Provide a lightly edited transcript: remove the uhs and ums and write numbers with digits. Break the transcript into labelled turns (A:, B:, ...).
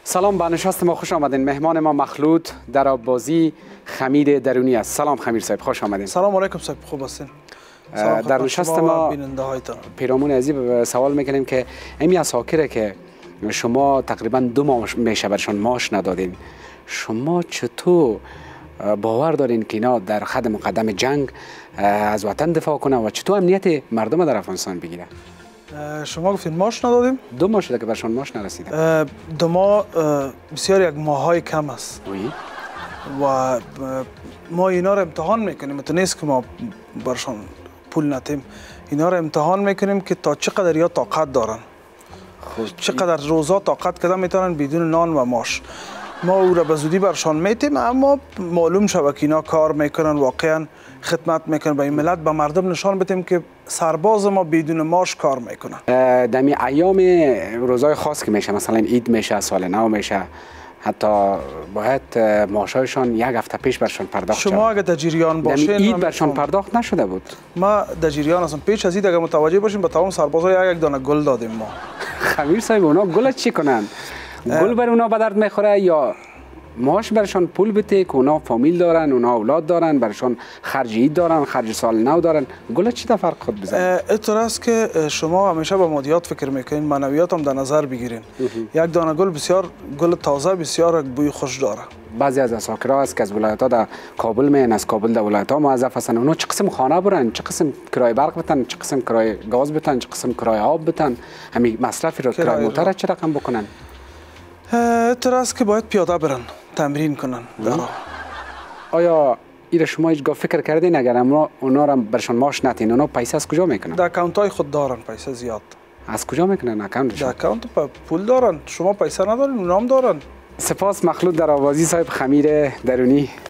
A: سلام، به نشست ما خوش آمدین. مهمان ما مخلوط در آببازی خمیر درونی است. سلام خمیر صاحب، خوش آمدین.
B: سلام علیکم صاحب، خوب هستین؟
A: در نشست ما پیرامون عزیز سوال میکنیم که امی اساکره که شما تقریبا 2 ماه میشه برشان معاش ندادین، شما چطور باور دارین که اینا در خط مقدم جنگ از وطن دفاع کنه و چطور امنیت مردم در افغانستان بگیره؟
B: شما گفتین ماش ندادیم؟
A: 2 ماه شده که برشان ماش نرسیده.
B: 2 ماه بسیار یک ماهای کم است. و ما اینا رو امتحان میکنیم، تو نیست که ما برشان پول ندیم، اینا رو امتحان میکنیم که تا چقدر یا طاقت دارن، چقدر روزا طاقت کردن میتونن بدون نان و ماش. ما او را به زودی برشان میتیم، اما معلوم شود که اینا کار میکنن، واقعا خدمت میکنن به این ملت، به مردم نشان بدیم که سرباز ما بدون ماش کار میکنن.
A: دمی ایام روزای خاص که میشه، مثلا عید میشه، سال نو میشه، حتی باید معاشایشان 1 هفته پیش برشان پرداخت شد.
B: شما اگه در جریان باشین،
A: عید برشان پرداخت نشده بود.
B: ما در جریان هستم. پیش از عید اگه متوجه باشیم به تمام سربازا یک دانه گل دادیم ما.
A: خمیر صاحب، اونا گل چی کنن؟ گل بر اونا به درد میخوره یا معاش برشان پول بده که اونا فامیل دارن، اونا اولاد دارن، برشان خرج عید دارن، خرج سال نو دارن؟ گل چی فرق خود بزنه؟
B: اینطور است که شما همیشه به مادیات فکر میکنین، معنویات هم در نظر بگیرین. یک دانه گل بسیار گل تازه بسیار بوی خوش داره.
A: بعضی از اساکرها است که از ولایت‌ها در کابل میان، از کابل در ولایت‌ها موظف هستن، اونا چه قسم خانه برن، چه قسم کرایه برق بتن، چه قسم کرایه گاز بتن، چه قسم کرایه آب بتن، همین مصرف رو کرایه موتور چه رقم بکنن؟
B: اینطور است که باید پیاده برن، تمرین کنن.
A: آیا ایره شما هیچ فکر کردین اگر اونا را برشان معاش ندین، اونا پیسه از کجا میکنن؟
B: در اکانت های خود دارن پیسه زیاد.
A: از کجا میکنن اکانتشون؟
B: در اکانت پول دارن، شما پیسه ندارین، اونا هم دارن.
A: سپاس مخلوط در آببازی صاحب خمیر درونی.